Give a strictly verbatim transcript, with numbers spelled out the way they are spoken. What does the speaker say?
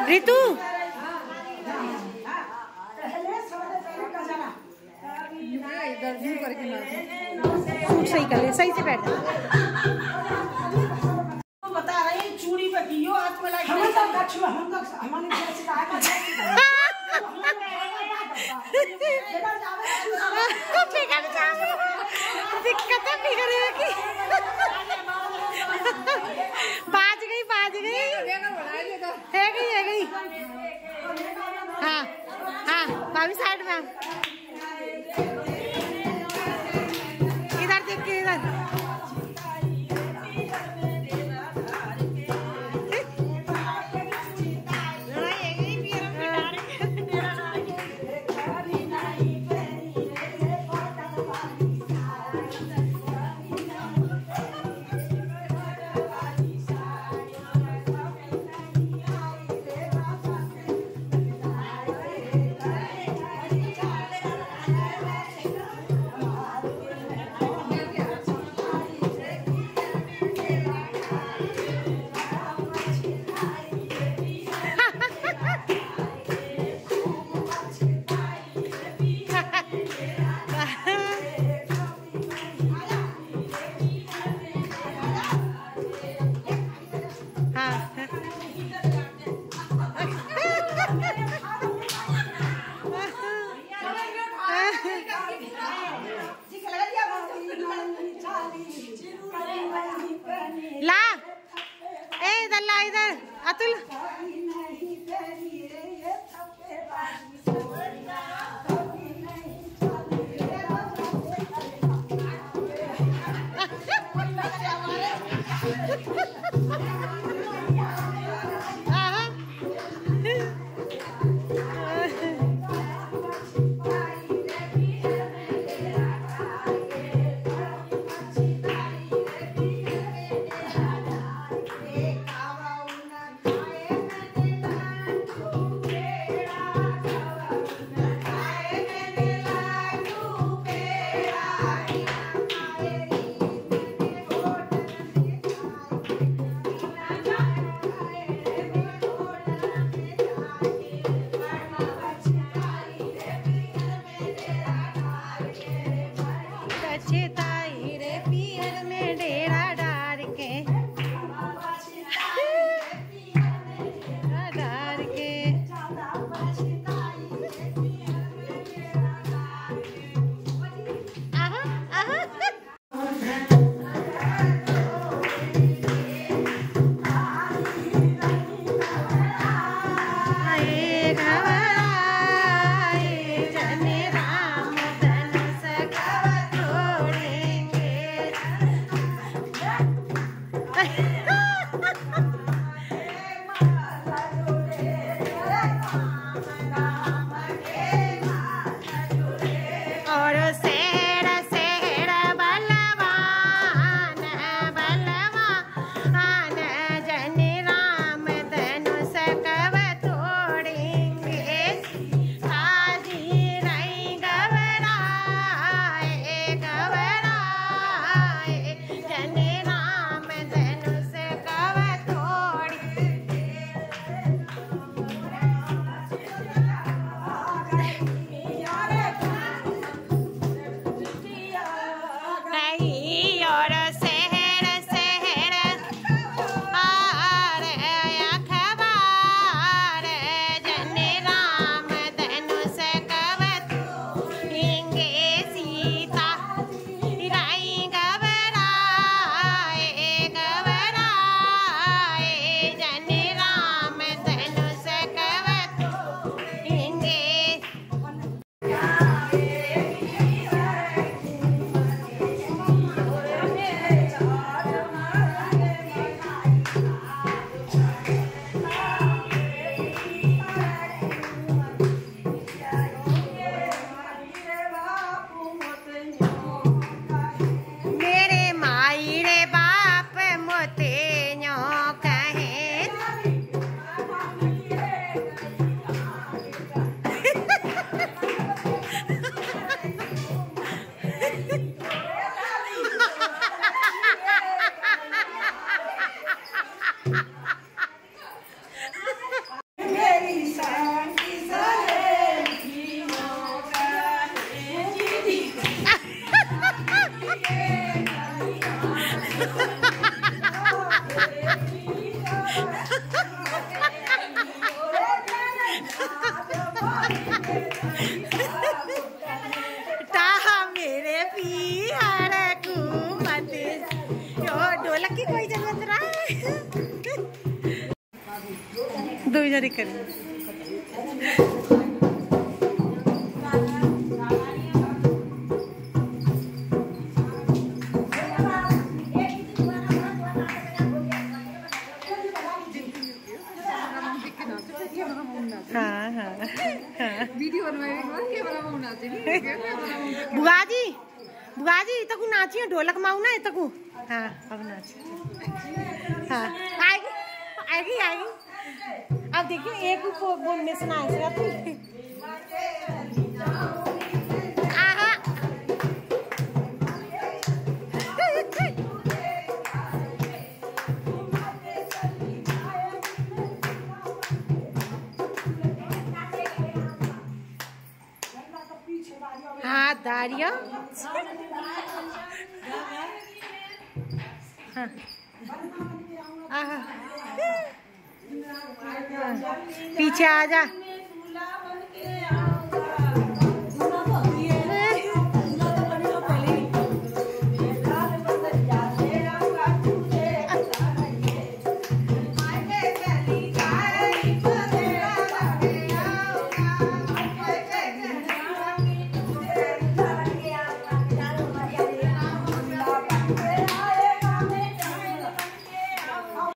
Ritu suit सही कर ले, सही से बैठ। बता रही चूड़ी पे दियो हाथ में लगा हम तो कछु हम तो हमारे जैसे का है दिक्कत नहीं करेगी। बाज गई बाज गई है गई है गई। हाँ हाँ भाभी साइड में इधर देख के इधर। ला ए इधर ला इधर अतुल। मेरे पियार को मत ढोलक की कोई जरूरत रहा दो जरी कर हाँ हाँ वीडियो बुआ जी बुआ जी तक नाची ढोलक माऊ ना तक हाँ अब नाची हाँ आएगी आएगी आएगी अब देखिए एक बोल में सुना है हाँ दारिया हाँ आहा पीछे आ जा।